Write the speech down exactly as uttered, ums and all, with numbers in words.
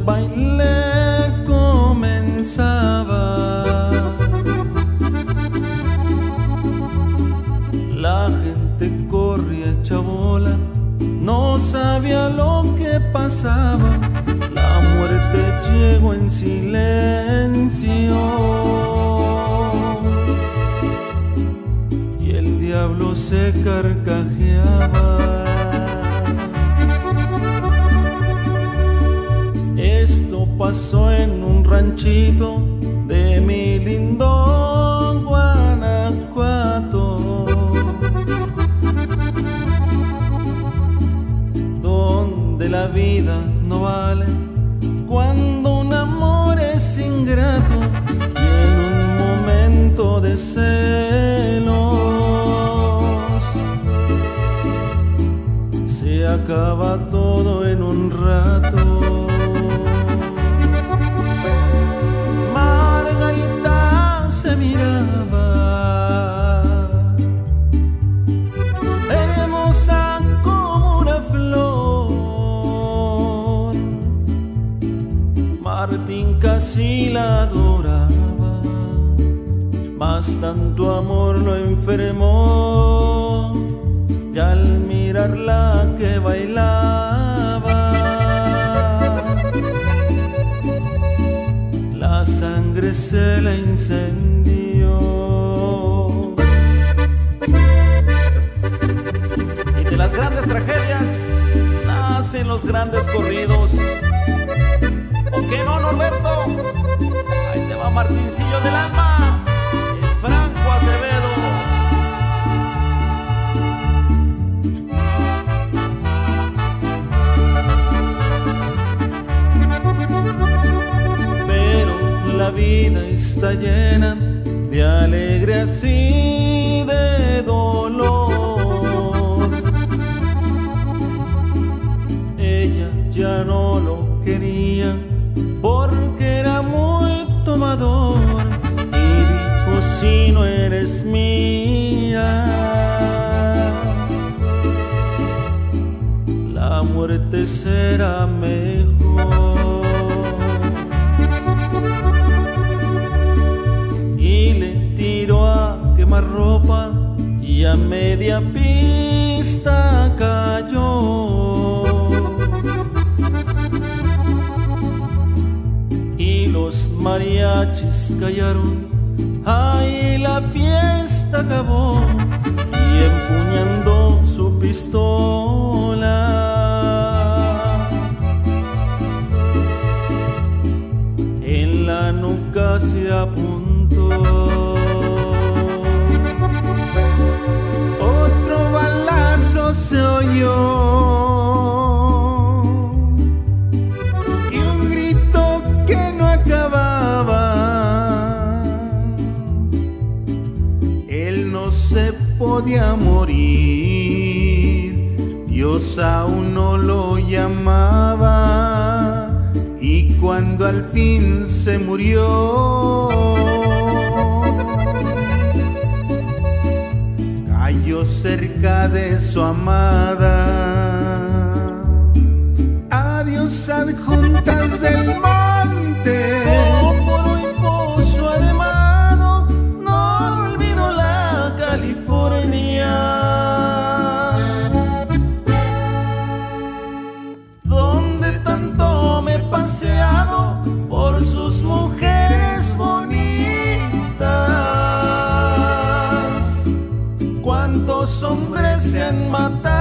baile comenzaba. La gente corría hecha bola, no sabía lo que pasaba. La muerte llegó en silencio y el diablo se carcajeaba. Esto pasó en un ranchito de mi lindo Guanajuato, donde la vida no vale cuando un amor es ingrato y en un momento de celos se acaba todo en un rato. Margarita se miraba hermosa como una flor. Martín casi la adoraba, mas tanto amor lo enfermó, y al mirarla que bailaba, la sangre se la incendió. Y de las grandes tragedias nacen los grandes corridos. ¿O qué no, Norberto? Ahí te va Martincillo del alma, es Franco Acevedo. Pero la vida está llena de alegrías y de dolor. Ella ya no lo quería porque era muy tomador y dijo: si no eres mía, la muerte será mejor. Y le tiró a quemar ropa y a media pista cayó. Los mariachis callaron, ahí la fiesta acabó, y empuñando su pistola en la nuca se apuntó. Otro balazo se oyó podía morir, Dios aún no lo llamaba, y cuando al fin se murió, cayó cerca de su amada. Adiós adjuntas del monte, donde tanto me he paseado por sus mujeres bonitas. Cuántos hombres se han matado